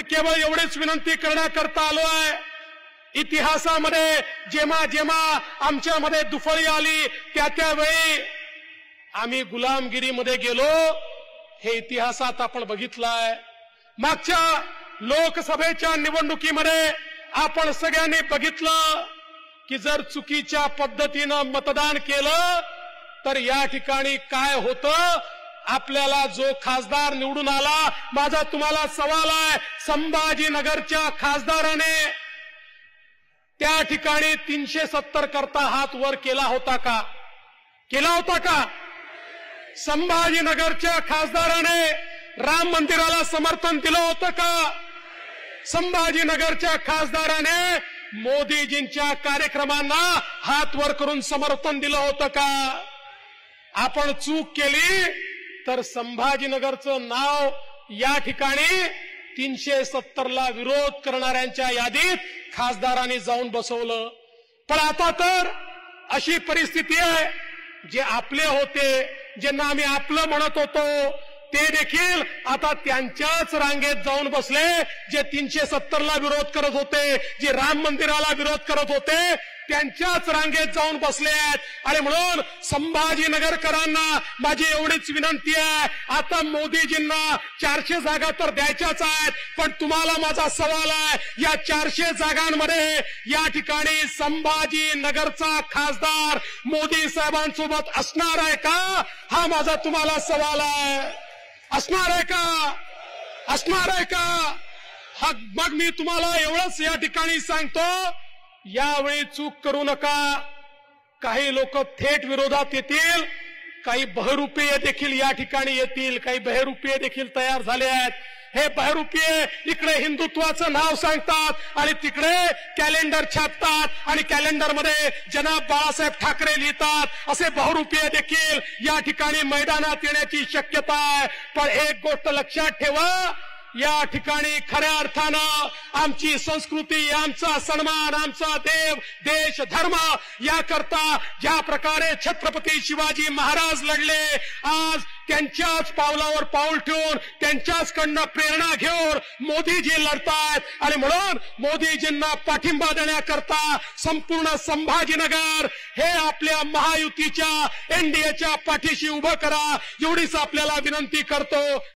केवळ एवढीच विनंती करण्याकरता आलो आहे। इतिहासामध्ये जेव्हा जेव्हा आमच्यामध्ये दुफळी आली त्यावेळी आम्ही गुलामगिरीमध्ये गेलो, हे इतिहासात आपण बघितलंय। मागच्या लोकसभेच्या निवडणुकीमध्ये आपण सगळ्यांनी बघितलं की जर चुकीच्या पद्धतीनं मतदान केलं तर या ठिकाणी काय होतं। आपल्याला जो खासदार निवडून आला, माझा तुम्हाला सवाल आहे, संभाजीनगरच्या खासदाराने त्या ठिकाणी 370 करता हात वर केला होता का? केला होता का? संभाजीनगरच्या खासदाराने राम मंदिराला समर्थन दिलं होतं का? संभाजीनगरच्या खासदाराने मोदीजींच्या कार्यक्रमांना हात वर करून समर्थन दिलं होतं का? आपण चूक केली तर संभाजीनगरचं नाव या ठिकाणी 370 ला विरोध करणाऱ्यांच्या यादीत खासदारांनी जाऊन बसवलं। पण आता तर अशी परिस्थिती आहे, जे आपले होते, ज्यांना आम्ही आपलं म्हणत होतो, ते देखील आता त्यांच्याच रांगेत जाऊन बसले। जे 370 ला विरोध करत होते, जे राम मंदिराला विरोध करत होते, त्यांच्याच रांगेत जाऊन बसले आहेत। आणि म्हणून संभाजीनगरकरांना माझी एवढीच विनंती आहे, आता मोदीजींना 400 जागा तर द्यायच्याच आहेत, पण तुम्हाला माझा सवाल आहे, या 400 जागांमध्ये या ठिकाणी संभाजीनगरचा खासदार मोदी साहेबांसोबत असणार आहे का? हा माझा तुम्हाला सवाल आहे। असणार आहे का? असणार आहे का? हा मग मी तुम्हाला एवढंच या ठिकाणी सांगतो, यावेळी चूक करू नका। काही लोक थेट विरोधात येतील, काही बहरूपीय देखील या ठिकाणी येतील, काही बहरूपीय देखील तयार झाले आहेत। हे बहरूपीय इकडे हिंदुत्वाचं नाव सांगतात आणि तिकडे कॅलेंडर छापतात आणि कॅलेंडरमध्ये जनाब बाळासाहेब ठाकरे लिहितात। असे बहरूपीय देखील या ठिकाणी मैदानात येण्याची शक्यता आहे। पण एक गोष्ट लक्षात ठेवा, या ठिकाणी खऱ्या अर्थानं आमची संस्कृती, आमचा सन्मान, आमचा देव, देश, धर्म याकरता ज्या प्रकारे छत्रपती शिवाजी महाराज लढले, आज त्यांच्याच पावलावर पाऊल ठेवून त्यांच्याचकडनं प्रेरणा घेऊन मोदीजी लढतायत। आणि म्हणून मोदीजींना पाठिंबा देण्याकरता संपूर्ण संभाजीनगर हे आपल्या महायुतीच्या NDAच्या पाठीशी उभं करा, एवढीच आपल्याला विनंती करतो।